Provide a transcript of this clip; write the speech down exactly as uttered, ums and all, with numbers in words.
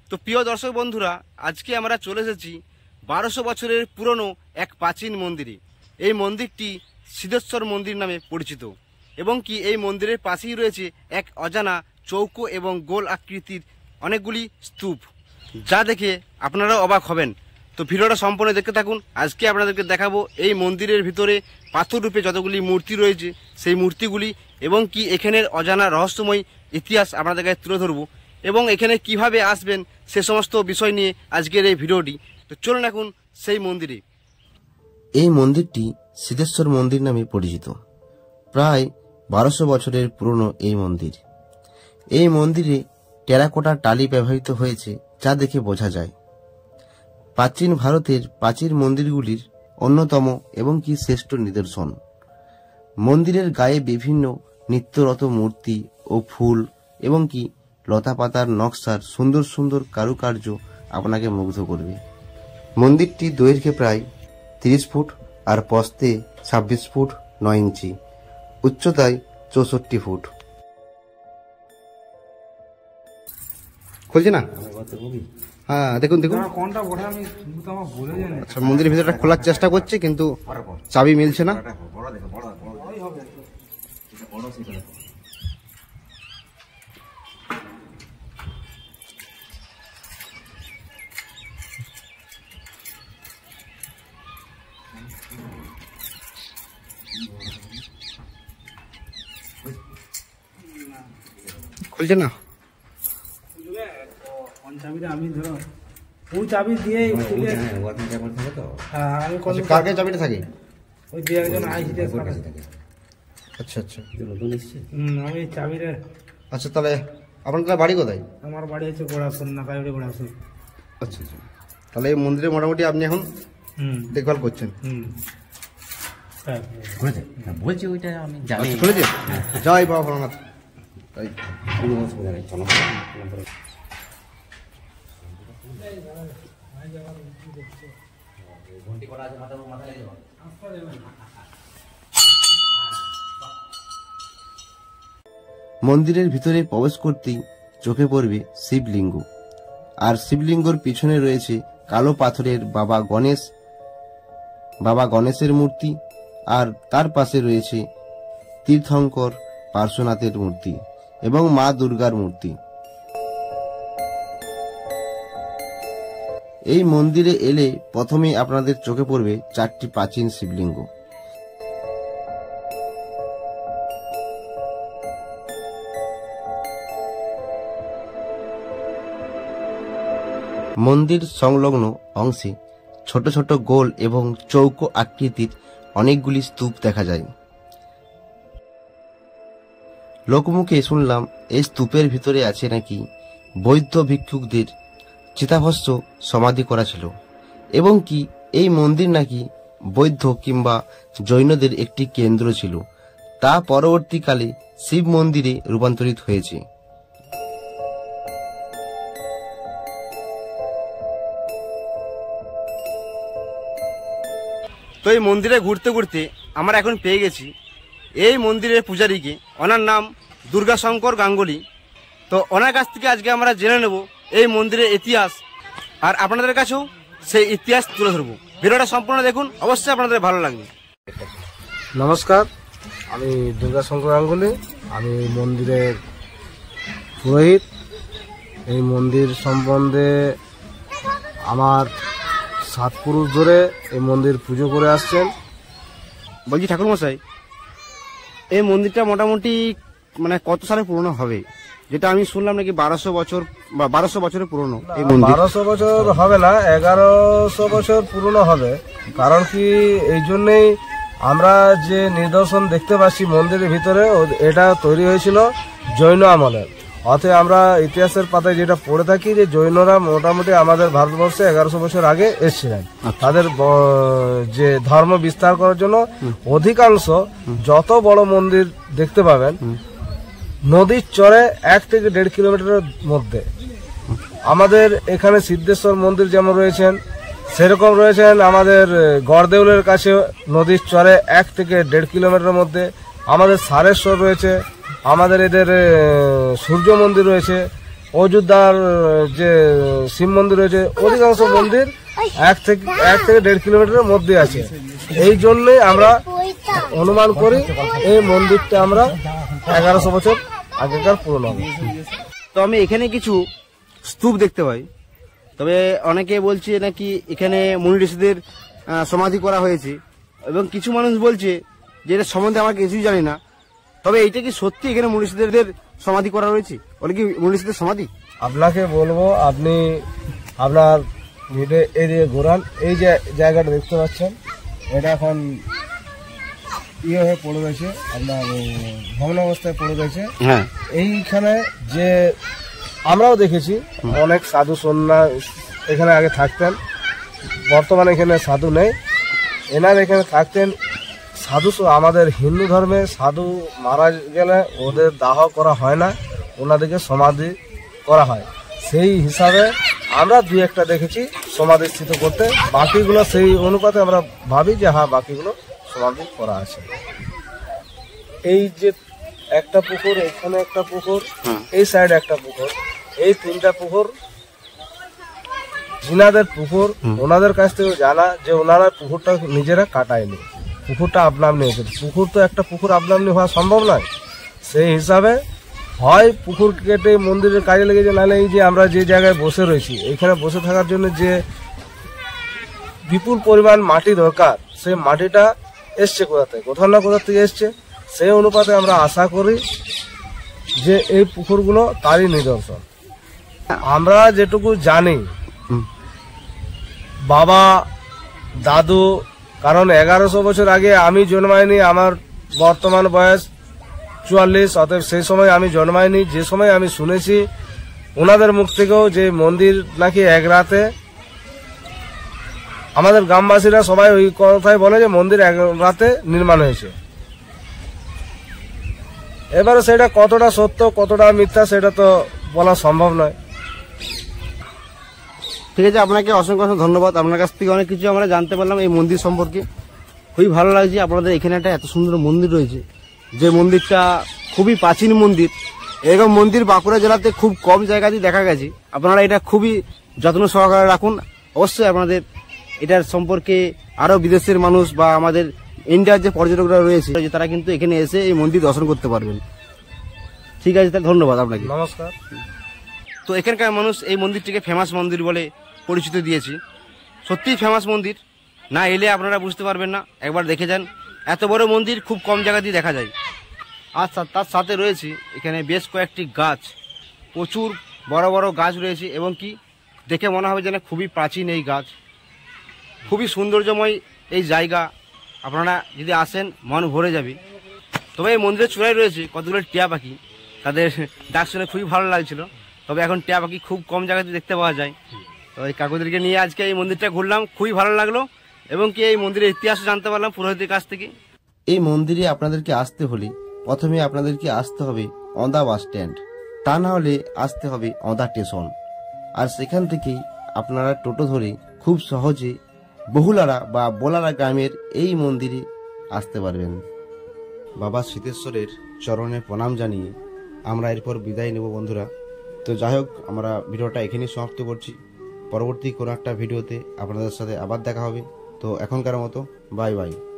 তো প্রিয় দর্শক বন্ধুরা, আজকে আমরা চলে এসেছি বারোশো বছরের পুরনো এক প্রাচীন মন্দিরে। এই মন্দিরটি সিদ্ধেশ্বর মন্দির নামে পরিচিত এবং কি এই মন্দিরের পাশেই রয়েছে এক অজানা চৌকো এবং গোল আকৃতির অনেকগুলি স্তূপ, যা দেখে আপনারাও অবাক হবেন। তো ভিডিওটা সম্পূর্ণ দেখতে থাকুন। আজকে আপনাদেরকে দেখাবো এই মন্দিরের ভিতরে পাথর রূপে যতগুলি মূর্তি রয়েছে সেই মূর্তিগুলি এবং কি এখানের অজানা রহস্যময় ইতিহাস আপনাদের কাছে তুলে ধরবো এবং এখানে কিভাবে আসবেন সে সমস্ত বিষয় নিয়ে আজকের এই ভিডিওটি। তো চলুন এখন সেই মন্দিরে। এই মন্দিরটি সিদ্ধেশ্বর মন্দির নামে পরিচিত। প্রায় বারোশো বছরের পুরনো এই মন্দির। এই মন্দিরে টেরাকোটা টালি ব্যবহৃত হয়েছে, যা দেখে বোঝা যায়। প্রাচীন ভারতের প্রাচীন মন্দিরগুলির অন্যতম এবং কি শ্রেষ্ঠ নিদর্শন। মন্দিরের গায়ে বিভিন্ন নিত্যরত মূর্তি ও ফুল এবং কি লতা পাতার নকশার সুন্দর সুন্দর কারুকার্য আপনাকে মুগ্ধ করবে। মন্দিরটি দৈর্ঘ্যে প্রায় তিরিশ ফুট আর প্রস্থে ছাব্বিশ ফুট নয় ইঞ্চি, উচ্চতায় চৌষট্টি ফুট। খুলছে না? হ্যাঁ, দেখুন দেখুন। আচ্ছা, মন্দিরের ভিতরটা খোলার চেষ্টা করছে কিন্তু চাবি মিলছে না। খুলছে না। আমি ধরো ওই চাবি দিয়ে কার চাবিটা থাকে? ওই দু একজন আইসি। আচ্ছা আচ্ছা, আমি চাবিটা। আচ্ছা, তাহলে আপনার বাড়ি কোথায়? আমার বাড়ি হচ্ছে গোড়াসুর, নাকাইবাড়ি গোড়াসুর। আচ্ছা আচ্ছা, তাহলে এই মন্দিরে মোটামুটি আপনি এখন দেখভাল করছেন। হুম, বলছি ওইটা আমি খুলেছে। জয় বাবা ভোলানাথ। তাই মন্দিরের ভিতরে প্রবেশ করতেই চোখে পড়বে শিবলিঙ্গ, আর শিবলিঙ্গর পিছনে রয়েছে কালো পাথরের বাবা গণেশ বাবা গণেশের মূর্তি, আর তার পাশে রয়েছে তীর্থঙ্কর পার্শ্বনাথের মূর্তি এবং মা দুর্গার মূর্তি। এই মন্দিরে এলে প্রথমে আপনাদের চোখে পড়বে চারটি প্রাচীন শিবলিঙ্গ। মন্দির সংলগ্ন অংশে ছোট ছোট গোল এবং চৌকো আকৃতির অনেকগুলি স্তূপ দেখা যায়। লোকমুখে শুনলাম এই স্তূপের ভিতরে আছে নাকি বৌদ্ধ ভিক্ষুকদের চিতাভস্ম সমাধি করা ছিল এবং কি এই মন্দির নাকি বৌদ্ধ কিংবা জৈনদের একটি কেন্দ্র ছিল, তা পরবর্তীকালে শিব মন্দিরে রূপান্তরিত হয়েছে। তো এই মন্দিরে ঘুরতে ঘুরতে আমরা এখন পেয়ে গেছি এই মন্দিরের পূজারীকে। ওনার নাম দুর্গাশঙ্কর গাঙ্গুলি। তো ওনার কাছ থেকে আজকে আমরা জেনে নেব এই মন্দিরের ইতিহাস, আর আপনাদের কাছেও সেই ইতিহাস তুলে ধরবো। ভিডিওটা সম্পূর্ণ দেখুন, অবশ্যই আপনাদের ভালো লাগবে। নমস্কার, আমি দুর্গাশঙ্কর গাঙ্গুলি। আমি মন্দিরের পুরোহিত। এই মন্দির সম্বন্ধে আমার সাত পুরুষ ধরে এই মন্দির পুজো করে আসছেন। বলছি ঠাকুরমশাই, এই মন্দিরটা মোটামুটি মানে কত সালে পুরনো হবে? যেটা আমি শুনলাম নাকি বারোশো বছর বা বারোশো বছরের পুরনো এই মন্দির। বারোশো বছর হবে না, এগারোশো বছর পুরনো হবে। কারণ কি, এই জন্যেই আমরা যে নিদর্শন দেখতে পাচ্ছি মন্দিরের ভিতরে, এটা তৈরি হয়েছিল জৈন আমলের। অতএব আমরা ইতিহাসের পাতায় যেটা পড়ে থাকি যে জৈনরা মোটামুটি আমাদের ভারতবর্ষে এগারোশো বছর আগে এসেছিলেন। তাদের যে ধর্ম বিস্তার করার জন্য অধিকাংশ যত বড় মন্দির দেখতে পাবেন নদীর চরে এক থেকে দেড় কিলোমিটারের মধ্যে। আমাদের এখানে সিদ্ধেশ্বর মন্দির যেমন রয়েছেন, সেরকম রয়েছেন আমাদের গড়দেউলের কাছে নদীর চরে এক থেকে দেড় কিলোমিটারের মধ্যে। আমাদের সারেশ্বর রয়েছে, আমাদের এদের সূর্য মন্দির রয়েছে, অযোধ্যার যে শিব মন্দির রয়েছে অধিকাংশ মন্দির এক থেকে এক থেকে দেড় কিলোমিটারের মধ্যে আছে। এই জন্যই আমরা অনুমান করি এই মন্দিরটা আমরা এগারোশো বছর আগেকার পুরনো হবে। তো আমি এখানে কিছু স্তূপ দেখতে পাই, তবে অনেকে বলছে নাকি এখানে মুনি ঋষিদের আহ, সমাধি করা হয়েছে, এবং কিছু মানুষ বলছে যে এটা সম্বন্ধে আমার কিছুই জানি না। তবে এইটা কি সত্যি এখানে মুনি ঋষিদের সমাধি করা রয়েছে? ওটা কি মুনি ঋষিদের সমাধি? আপনাকে বলবো, আপনি আপনার ভিডিও এরিয়া ঘোরান, এই যে জায়গাটা দেখতে পাচ্ছেন এটা এখন ইয়ে হয়ে পড়ে গেছে, আপনার ভগ্ন অবস্থায় পড়ে গেছে। হ্যাঁ, এইখানে যে আমরাও দেখেছি অনেক সাধু সন্ন্যাস এখানে আগে থাকতেন, বর্তমানে এখানে সাধু নেই। এনার এখানে থাকতেন সাধু। আমাদের হিন্দু ধর্মে সাধু মারা গেলে ওদের দাহ করা হয় না, ওনাদেরকে সমাধি করা হয়। সেই হিসাবে আমরা দুই একটা দেখেছি সমাধিস্থিত করতে, বাকিগুলো সেই অনুপাতে আমরা ভাবি যে হ্যাঁ বাকিগুলো সমাধি করা আছে। এই যে একটা পুকুর, এখানে একটা পুকুর, এই সাইডে একটা পুকুর, এই তিনটা পুকুর জিনাদের পুকুর। ওনাদের কাছ থেকে জানা যে ওনারা পুকুরটা নিজেরা কাটায়নি, পুকুরটা আপনার নিয়েছে। পুকুর তো একটা পুকুর আপনার হওয়া সম্ভব নয়। সেই হিসাবে হয় পুকুর কেটে মন্দিরের কাজে লেগেছে, নাহলে এই যে আমরা যে জায়গায় বসে রয়েছি এখানে বসে থাকার জন্য যে বিপুল পরিমাণ মাটি দরকার, সেই মাটিটা এসছে কোথা থেকে, কোথাও না কোথা থেকে এসছে। সেই অনুপাতে আমরা আশা করি যে এই পুকুরগুলো তারই নিদর্শন। আমরা যেটুকু জানি বাবা দাদু, কারণ এগারোশো বছর আগে আমি জন্মাইনি, আমার বর্তমান বয়স চুয়াল্লিশ, অতএব সেই সময় আমি জন্মাইনি। যে সময় আমি শুনেছি ওনাদের মুখ থেকেও যে মন্দির নাকি এক রাতে, আমাদের গ্রামবাসীরা সবাই ওই কথাই বলে যে মন্দির এক রাতে নির্মাণ হয়েছে। এবারে সেটা কতটা সত্য কতটা মিথ্যা সেটা তো বলা সম্ভব নয়। ঠিক আছে, আপনাকে অসংখ্য অসংখ্য ধন্যবাদ। আপনার কাছ থেকে অনেক কিছু আমরা জানতে পারলাম এই মন্দির সম্পর্কে। খুবই ভালো লাগছে আপনাদের এখানে একটা এত সুন্দর মন্দির রয়েছে, যে মন্দিরটা খুবই প্রাচীন মন্দির। এরকম মন্দির বাঁকুড়া জেলাতে খুব কম জায়গাতেই দেখা গেছে। আপনারা এটা খুবই যত্ন সহকারে রাখুন। অবশ্যই আপনাদের এটার সম্পর্কে আরও বিদেশের মানুষ বা আমাদের ইন্ডিয়ার যে পর্যটকরা রয়েছে তারা কিন্তু এখানে এসে এই মন্দির দর্শন করতে পারবেন। ঠিক আছে, তাহলে ধন্যবাদ আপনাকে। নমস্কার। তো এখানকার মানুষ এই মন্দিরটিকে ফেমাস মন্দির বলে পরিচিত দিয়েছে। সত্যিই ফেমাস মন্দির, না এলে আপনারা বুঝতে পারবেন না। একবার দেখে যান, এত বড় মন্দির খুব কম জায়গাতেই দেখা যায়। আর তার সাথে রয়েছে এখানে বেশ কয়েকটি গাছ, প্রচুর বড় বড় গাছ রয়েছে, এবং কি দেখে মনে হবে যেন খুবই প্রাচীন এই গাছ। খুবই সৌন্দর্যময় এই জায়গা, আপনারা যদি আসেন মন ভরে যাবে। তবে এই মন্দিরের চূড়ায় রয়েছে কতগুলো টিয়া পাখি, তাদের ডাক শুনে খুবই ভালো লাগছিল। তবে এখন টিয়া পাখি খুব কম জায়গাতে দেখতে পাওয়া যায়। তো এই কাকুদেরকে নিয়ে আজকে এই মন্দিরটা ঘুরলাম, খুবই ভালো লাগলো, এবং কি এই মন্দিরের ইতিহাস জানতে পারলাম পুরোহিতের কাছ থেকে। এই মন্দিরে আপনাদেরকে আসতে হলে প্রথমে আপনাদেরকে আসতে হবে অন্দা বাস স্ট্যান্ড, তা না হলে আসতে হবে অন্দা স্টেশন। আর সেখান থেকেই আপনারা টোটো ধরে খুব সহজে বহুলারা বা বোলারা গ্রামের এই মন্দিরে আসতে পারবেন। বাবা সিদ্ধেশ্বরের চরণে প্রণাম জানিয়ে আমরা এরপর বিদায় নেব বন্ধুরা। তো যাই হোক, আমরা ভিডিওটা এখানেই সমাপ্ত করছি। পরবর্তী কোনো একটা ভিডিওতে আপনাদের সাথে আবার দেখা হবে। তো এখনকার মতো বাই বাই।